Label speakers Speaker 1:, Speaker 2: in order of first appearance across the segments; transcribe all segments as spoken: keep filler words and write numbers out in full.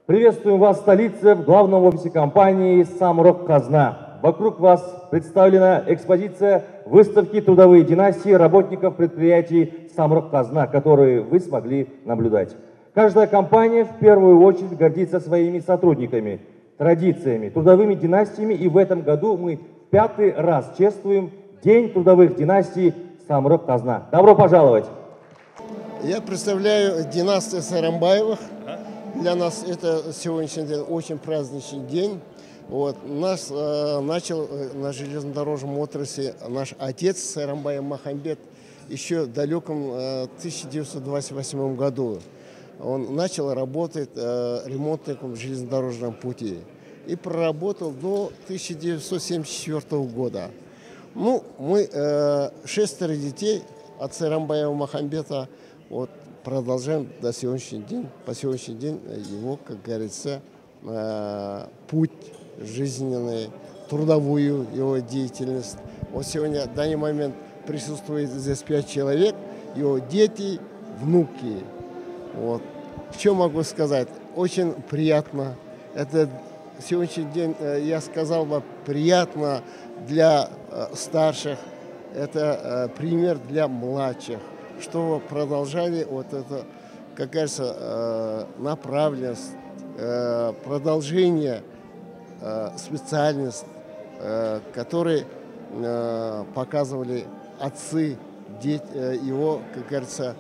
Speaker 1: Приветствуем вас в столице, в главном офисе компании «Самрұқ-Қазына». Вокруг вас представлена экспозиция выставки «Трудовые династии» работников предприятий «Самрұқ-Қазына», которые вы смогли наблюдать. Каждая компания в первую очередь гордится своими сотрудниками, традициями, трудовыми династиями, и в этом году мы в пятый раз чествуем День трудовых династий «Самрұқ-Қазына». Добро пожаловать!
Speaker 2: Я представляю династию Сайрамбаевых. Для нас это сегодняшний день очень праздничный день. Вот. Нас э, начал э, на железнодорожном отрасли наш отец Сайрамбаев Махамбет еще в далеком э, тысяча девятьсот двадцать восьмом году. Он начал работать э, ремонтником в железнодорожном пути и проработал до тысяча девятьсот семьдесят четвёртого года. Ну, мы э, шестеро детей от Сайрамбаева Махамбета вот, продолжаем до сегодняшний день, по сегодняшний день его, как говорится, э, путь жизненный, трудовую его деятельность. Вот сегодня в данный момент присутствует здесь пять человек, его дети, внуки. Вот. Что могу сказать? Очень приятно. Это сегодняшний день, я сказал бы, приятно для старших. Это пример для младших, что продолжали вот это, как говорится, направленность, продолжение специальность, которые показывали отцы, дети, его, как говорится,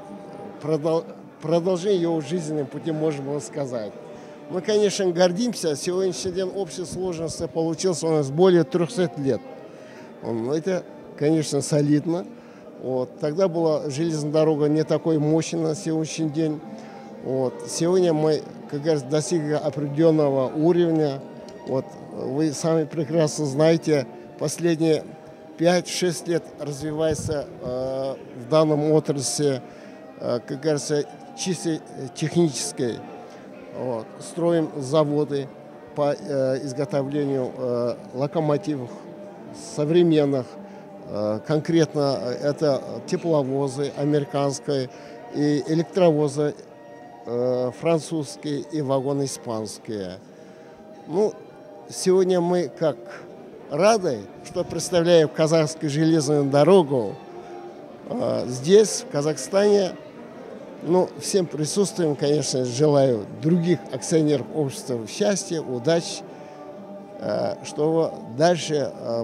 Speaker 2: продолжение его жизненным путем, можно было сказать. Мы, конечно, гордимся. Сегодняшний день общей сложности получился у нас более трёхсот лет. Это, конечно, солидно. Вот. Тогда была железная дорога не такой мощной на сегодняшний день. Вот. Сегодня мы, как говорится, достигли определенного уровня. Вот. Вы сами прекрасно знаете, последние пять-шесть лет развивается э, в данном отрасли, э, как говорится, чисто технической. Вот. Строим заводы по э, изготовлению э, локомотивов современных. Конкретно это тепловозы американские и электровозы э, французские и вагоны испанские. Ну, сегодня мы как рады, что представляем казахскую железную дорогу э, здесь, в Казахстане. Ну, всем присутствуем, конечно, желаю других акционеров общества счастья, удачи, э, чтобы дальше э,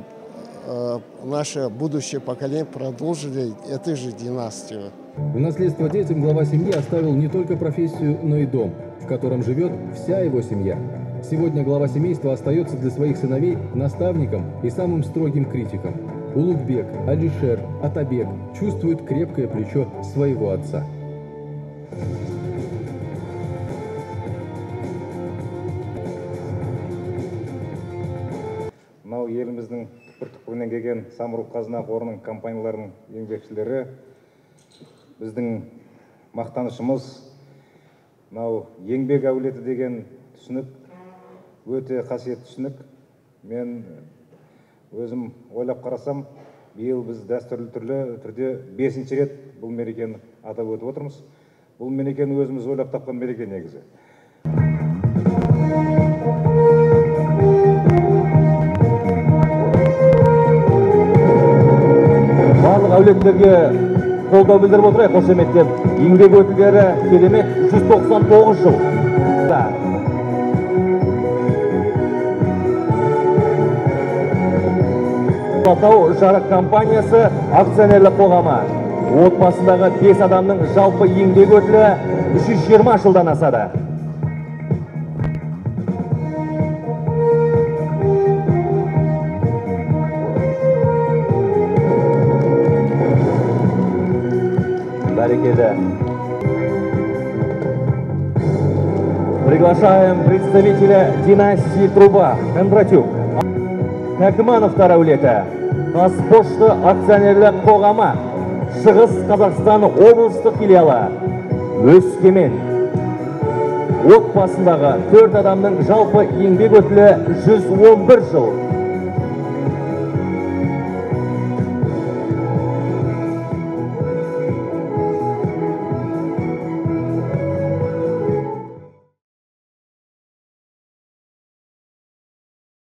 Speaker 2: наше будущее поколение продолжили эту же династию.
Speaker 3: В наследство детям глава семьи оставил не только профессию, но и дом, в котором живет вся его семья. Сегодня глава семейства остается для своих сыновей наставником и самым строгим критиком. Улугбек, Алишер, Атабек чувствуют крепкое плечо своего отца.
Speaker 4: Еліміздің түкпір-түкпірінен келген Самрұқ-Қазына қорының компанияларының еңбекшілері, біздің мақтанышымыз. Мынау еңбек әулеті деген түсінік өте қасиетті түсінік. Мен өзім ойлап қарасам, биыл біз дәстүрлі түрлі түрде бесінші рет бұл мерекені атап өтіп отырмыз. Бұл мерекені өзіміз ойлап тапқан мереке негізі.
Speaker 1: Барлық әулеттерге қолдау білдіріп отырайық, қошеметтеп. Еңбек өтілдері керемет жүз тоқсан тоғыз жыл. Атау жарық компаниясы акционерлік қоғамы. Отбасындағы бес адамның жалпы еңбек өтілі үш жүз жиырма жылдан асады. Приглашаем представителя династии Труба, Кондратюк. Кәкіманов әулеті, Қазпошта акционерлік қоғамы, Шығыс Қазақстан облыстық филиалы, Өскемен. Отбасындағы төрт адамның жалпы еңбек өтілі жүз он бір жыл.